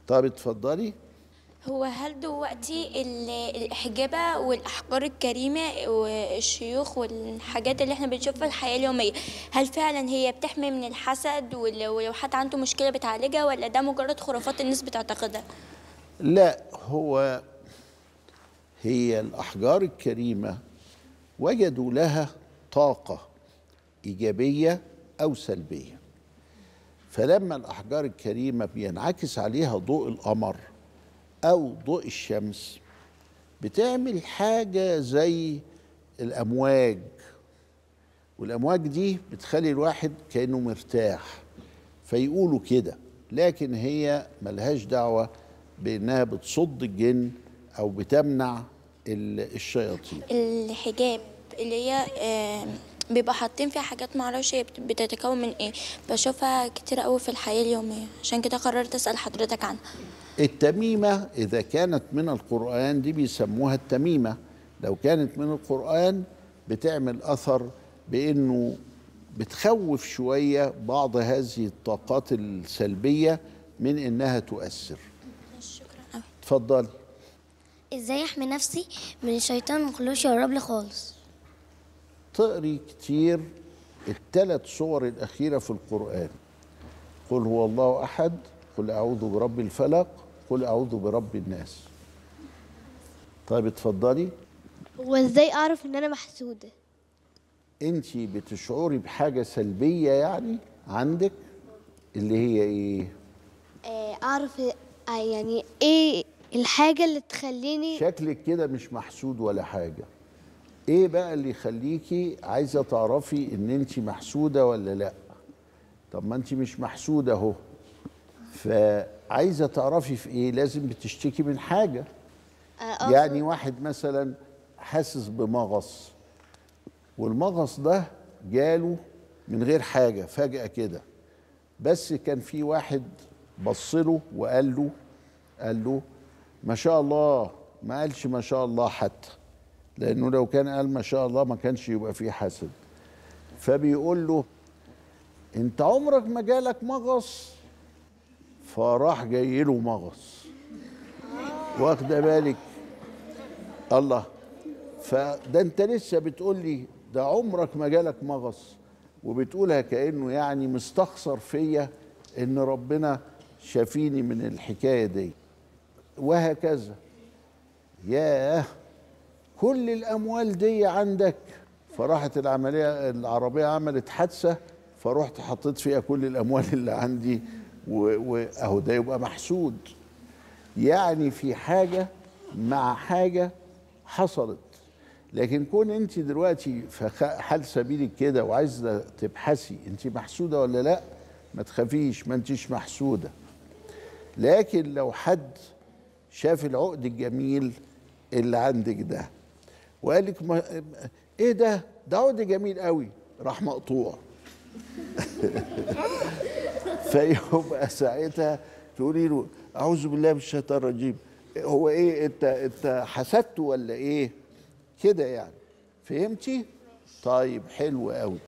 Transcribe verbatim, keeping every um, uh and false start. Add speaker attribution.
Speaker 1: طب اتفضلي.
Speaker 2: هو هل دلوقتي ال- الحجابة والأحجار الكريمة والشيوخ والحاجات اللي احنا بنشوفها في الحياة اليومية، هل فعلا هي بتحمي من الحسد ولو ولو حد عنده مشكلة بتعالجها، ولا ده مجرد خرافات الناس بتعتقدها؟
Speaker 1: لا، هو هي الأحجار الكريمة وجدوا لها طاقة إيجابية أو سلبية. فلما الأحجار الكريمة بينعكس عليها ضوء القمر أو ضوء الشمس بتعمل حاجة زي الأمواج، والأمواج دي بتخلي الواحد كأنه مرتاح، فيقولوا كده. لكن هي ملهاش دعوة بأنها بتصد الجن أو بتمنع الشياطين.
Speaker 2: الحجاب اللي هي آه، بيبقى حاطين فيها حاجات معرفش هي بت- بتتكون من ايه، بشوفها كتير قوي في الحياة اليومية، عشان كده قررت أسأل حضرتك عنها.
Speaker 1: التميمة إذا كانت من القرآن دي بيسموها التميمة. لو كانت من القرآن بتعمل أثر بأنه بتخوف شوية بعض هذه الطاقات السلبية من إنها تؤثر.
Speaker 2: شكرا قوي.
Speaker 1: اتفضلي.
Speaker 3: ازاي احمي نفسي من الشيطان مخلوش يقرب لي خالص؟
Speaker 1: تقري كتير الثلاث صور الأخيرة في القرآن: قل هو الله أحد، قل أعوذ برب الفلق، قل أعوذ برب الناس. طيب اتفضلي.
Speaker 3: وازاي اعرف ان انا محسودة؟
Speaker 1: انت بتشعري بحاجة سلبية يعني عندك، اللي هي ايه؟
Speaker 3: آه، اعرف آه، يعني ايه الحاجة اللي تخليني.
Speaker 1: شكلك كده مش محسود ولا حاجة. ايه بقى اللي يخليكي عايزة تعرفي ان انت محسودة ولا لا؟ طب ما انت مش محسودة اهو، فعايزة تعرفي في ايه؟ لازم بتشتكي من حاجة.
Speaker 3: آه،
Speaker 1: يعني واحد مثلا حاسس بمغص، والمغص ده جاله من غير حاجة فجأة كده، بس كان في واحد بصله وقال له قال له ما شاء الله، ما قالش ما شاء الله حتى، لأنه لو كان قال ما شاء الله ما كانش يبقى فيه حسد. فبيقول له انت عمرك ما جالك مغص؟ فراح جاي له مغص، واخده بالك؟ الله، فده انت لسه بتقول لي ده عمرك ما جالك مغص، وبتقولها كأنه يعني مستخسر فيا ان ربنا شافيني من الحكاية دي، وهكذا. ياه، كل الاموال دي عندك؟ فراحت العملية العربية عملت حادثة، فرحت حطيت فيها كل الاموال اللي عندي، واهو ده يبقى محسود. يعني في حاجة مع حاجة حصلت. لكن كون انت دلوقتي في حال سبيلك كده وعايزه تبحثي انت محسوده ولا لا، ما تخافيش، ما انتش محسوده. لكن لو حد شاف العقد الجميل اللي عندك ده وقال لك ما ايه ده ده عقد جميل قوي، راح مقطوع فيبقى ساعتها تقولي له اعوذ بالله من الشيطان الرجيم. هو ايه، انت انت حسدته ولا ايه كده يعني؟ فهمتي؟ طيب حلو قوي.